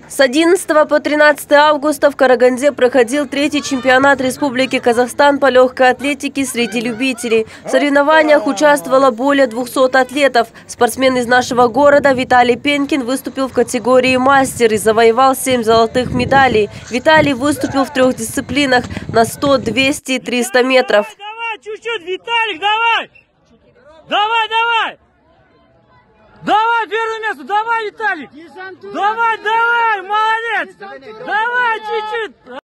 С 11 по 13 августа в Караганде проходил 3-й чемпионат Республики Казахстан по легкой атлетике среди любителей. В соревнованиях участвовало более 200 атлетов. Спортсмен из нашего города Виталий Пенкин выступил в категории мастер и завоевал 7 золотых медалей. Виталий выступил в 3 дисциплинах на 100, 200 и 300 метров. Давай, чуть-чуть, Виталик, давай! Давай! Давай, первое место, давай, Виталик! Давай, молодец! Давай, чуть-чуть!